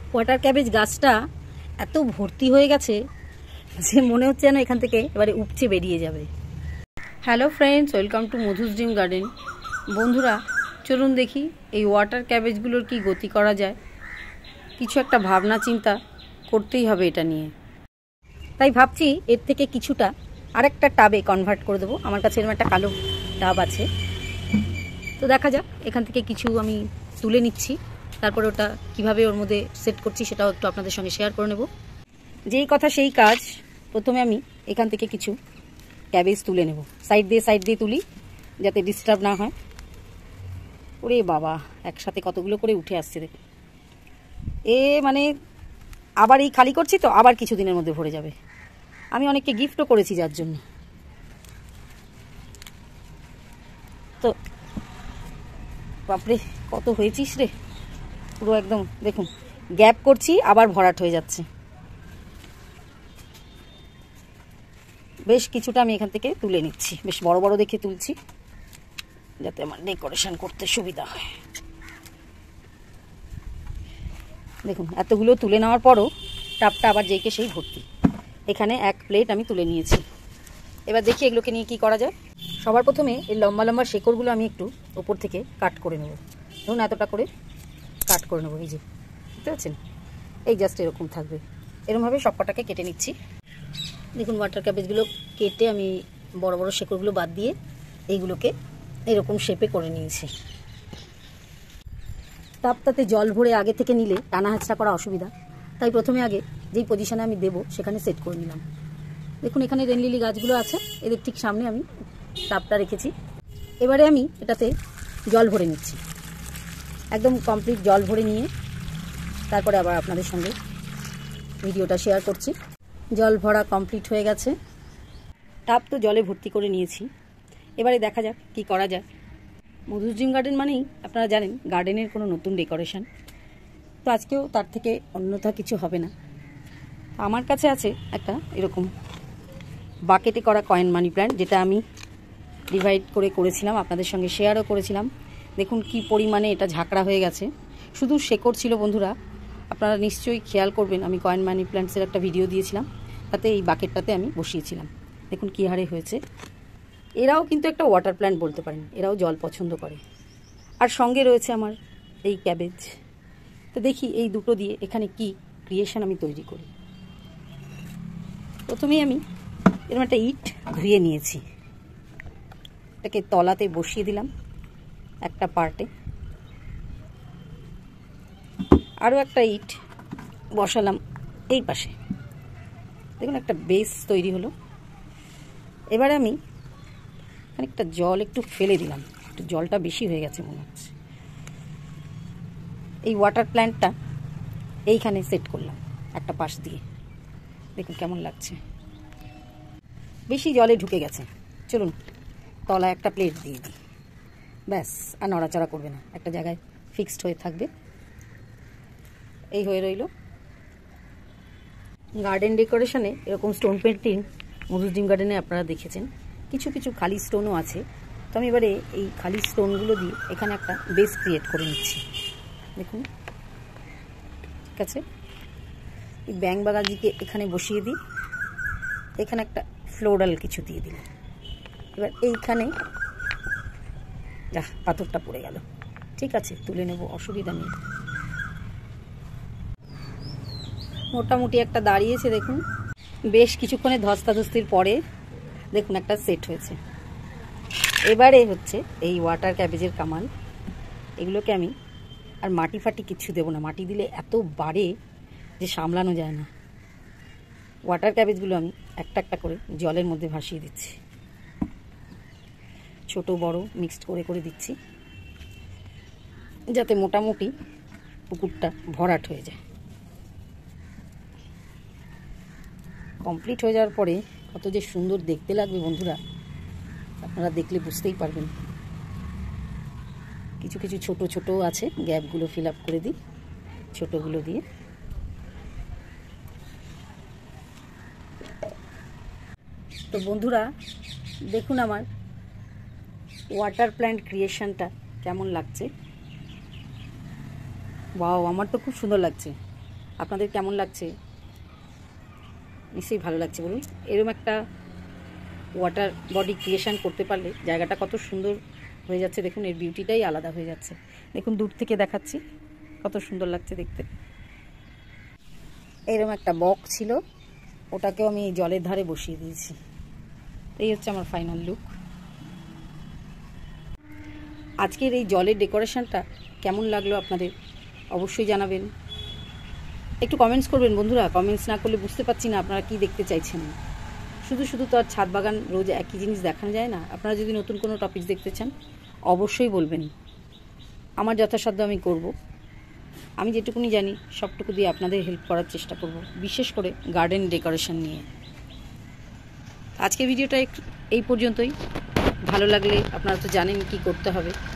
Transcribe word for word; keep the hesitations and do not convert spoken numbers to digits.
Water cabbage গাছটা এত ভর্তি হয়ে গেছে যে মনে হচ্ছে যেন এখান থেকে এবারে উপচে বেরিয়ে যাবে। Hello friends, welcome to Madhu's dream garden. বন্ধুরা, চলুন দেখি এই ওয়াটার ক্যাবেজগুলোর কি গতি করা যায়। কিছু একটা ভাবনা চিন্তা করতেই হবে এটা নিয়ে। তাই ভাবছি এর থেকে কিছুটা আরেকটা টাবে কনভার্ট করে দেবো। আমার কাছে এরকম একটা কালো টাব আছে, তো দেখা যাক। এখান থেকে কিছু আমি তুলে নিচ্ছি, তারপরে ওটা কিভাবে ওর মধ্যে সেট করছি সেটাও একটু আপনাদের সঙ্গে শেয়ার করে নেব। যেই কথা সেই কাজ, প্রথমে আমি এখান থেকে কিছু ক্যাবেজ তুলে নেব। সাইড দিয়ে সাইড দিয়ে তুলি যাতে ডিস্টার্ব না হয়। ওরে বাবা, একসাথে কতগুলো করে উঠে আসছে দেখুন। এ মানে আবার এই খালি করছি তো আবার কিছু দিনের মধ্যে ভরে যাবে। আমি অনেককে গিফটও করেছি যার জন্য। তো বাপরে, কত হয়েছিস রে, পুরো একদম দেখুন গ্যাপ করছি আবার ভরাট হয়ে যাচ্ছে। বেশ কিছুটা আমি এখান থেকে তুলে নিচ্ছি, বেশ বড় বড় দেখে তুলছি যাতে আমার ডেকোরেশন করতে সুবিধা হয়। দেখুন এতগুলো তুলে নেওয়ার পরও টাপটা আবার যেইকে সেই ভর্তি। এখানে এক প্লেট আমি তুলে নিয়েছি। এবার দেখি এগুলোকে নিয়ে কি করা যায়। সবার প্রথমে এই লম্বা লম্বা শেকড়গুলো আমি একটু ওপর থেকে কাট করে নেব। ধরুন এতটা করে কাট করে নেবো। এই যে বুঝতে পারছেন, এই জাস্ট এরকম থাকবে। এরকমভাবে সব কটাকে কেটে নিচ্ছি। দেখুন ওয়াটার ক্যাবেজগুলো কেটে আমি বড় বড় শেকড়গুলো বাদ দিয়ে এইগুলোকে এরকম শেপে করে নিয়েছি। টাবটাতে জল ভরে আগে থেকে নিলে টানা হাঁচড়া করা অসুবিধা, তাই প্রথমে আগে যেই পজিশনে আমি দেবো সেখানে সেট করে নিলাম। দেখুন এখানে রেন লিলি গাছগুলো আছে, এদের ঠিক সামনে আমি টাবটা রেখেছি। এবারে আমি এটাতে জল ভরে নিচ্ছি, একদম কমপ্লিট জল ভরে নিয়ে তারপরে আবার আপনাদের সঙ্গে ভিডিওটা শেয়ার করছি। জল ভরা কমপ্লিট হয়ে গেছে, টাব তো জলে ভর্তি করে নিয়েছি। এবারে দেখা যাক কি করা যায়। মধুস ড্রিম গার্ডেন মানেই আপনারা জানেন গার্ডেনের কোনো নতুন ডেকোরেশন, তো আজকেও তার থেকে অন্যথা কিছু হবে না। আমার কাছে আছে একটা এরকম বাকেটে করা কয়েন মানি প্ল্যান্ট, যেটা আমি ডিভাইড করে করেছিলাম, আপনাদের সঙ্গে শেয়ারও করেছিলাম। দেখুন কি পরিমাণে এটা ঝাঁকড়া হয়ে গেছে। শুধু শেকড় ছিল বন্ধুরা, আপনারা নিশ্চয়ই খেয়াল করবেন। আমি কয়েন মানি প্ল্যান্টসের একটা ভিডিও দিয়েছিলাম, তাতে এই বাকেটটাতে আমি বসিয়েছিলাম। দেখুন কী হারে হয়েছে। এরাও কিন্তু একটা ওয়াটার প্ল্যান্ট বলতে পারেন, এরাও জল পছন্দ করে। আর সঙ্গে রয়েছে আমার এই ক্যাবেজ। তো দেখি এই দুটো দিয়ে এখানে কি ক্রিয়েশন আমি তৈরি করি। প্রথমেই আমি এরকম একটা ইট ধুয়ে নিয়েছি, এটাকে তলাতে বসিয়ে দিলাম একটা পার্টে। আরও একটা ইট বসালাম এই পাশে। দেখুন একটা বেস তৈরি হলো। এবারে আমি খানিকটা জল একটু ফেলে দিলাম, একটু জলটা বেশি হয়ে গেছে মনে হচ্ছে। এই ওয়াটার প্ল্যান্টটা এইখানে সেট করলাম একটা পাশ দিয়ে। দেখুন কেমন লাগছে, বেশি জলে ঢুকে গেছে। চলুন তলায় একটা প্লেট দিয়ে দিই, ব্যাস আর নড়াচড়া করবে না, একটা জায়গায় ফিক্সড হয়ে থাকবে। এই হয়ে রইল। গার্ডেন ডেকোরেশনে এরকম স্টোন পেন্টিং মধুস ড্রিম গার্ডেনে আপনারা দেখেছেন। কিছু কিছু খালি স্টোনও আছে, তো আমি এবারে এই খালি স্টোনগুলো দিয়ে এখানে একটা বেস ক্রিয়েট করে নিচ্ছি। দেখুন ঠিক আছে, এই ব্যাং বাগাজিকে এখানে বসিয়ে দিই, এখানে একটা ফ্লোরাল কিছু দিয়ে দিলাম। এবার এইখানে যা পাথরটা পড়ে গেল, ঠিক আছে তুলে নেব, অসুবিধা নেই। মোটামুটি একটা দাঁড়িয়েছে দেখুন। বেশ কিছুক্ষণের ধস্তাধস্তির পরে দেখুন একটা সেট হয়েছে। এবারে হচ্ছে এই ওয়াটার ক্যাবেজের কামাল। এগুলোকে আমি আর মাটি ফাটি কিচ্ছু দেবো না, মাটি দিলে এত বাড়ে যে সামলানো যায় না। ওয়াটার ক্যাবেজগুলো আমি একটা একটা করে জলের মধ্যে ভাসিয়ে দিচ্ছি, ছোট বড় মিক্সড করে করে দিচ্ছি, যাতে মোটামুটি পুকুরটা ভরাট হয়ে যায়। কমপ্লিট হয়ে যাওয়ার পরে কত যে সুন্দর দেখতে লাগবে বন্ধুরা, আপনারা দেখলে বুঝতেই পারবেন। কিছু কিছু ছোট ছোট আছে, গ্যাপগুলো ফিল আপ করে দিই ছোটোগুলো দিয়ে। তো বন্ধুরা দেখুন আমার ওয়াটার প্ল্যান্ট ক্রিয়েশনটা কেমন লাগছে। ওয়াও, আমার তো খুব সুন্দর লাগছে। আপনাদের কেমন লাগছে? নিশ্চয়ই ভালো লাগছে বলুন। এরকম একটা ওয়াটার বডি ক্রিয়েশন করতে পারলে জায়গাটা কত সুন্দর হয়ে যাচ্ছে। দেখুন, এর বিউটিটাই আলাদা হয়ে যাচ্ছে। দেখুন, দূর থেকে দেখাচ্ছি কত সুন্দর লাগছে দেখতে। এরকম একটা বক ছিল, ওটাকেও আমি জলের ধারে বসিয়ে দিয়েছি। এই হচ্ছে আমার ফাইনাল লুক। আজকের এই জলের ডেকোরেশনটা কেমন লাগলো আপনাদের অবশ্যই জানাবেন। একটু কমেন্টস করবেন বন্ধুরা। কমেন্টস না করলে বুঝতে পারছি না আপনারা কি দেখতে চাইছেন। শুধু শুধু তো আর ছাদ বাগান রোজ একই জিনিস দেখানো যায় না। আপনারা যদি নতুন কোনো টপিক দেখতে চান অবশ্যই বলবেন, আমার যথাসাধ্য আমি করব। আমি যেটুকুনি জানি সবটুকু দিয়ে আপনাদের হেল্প করার চেষ্টা করব, বিশেষ করে গার্ডেন ডেকোরেশন নিয়ে। আজকে ভিডিওটা এই পর্যন্তই। ভালো লাগলে আপনারা তো জানেন কি করতে হবে।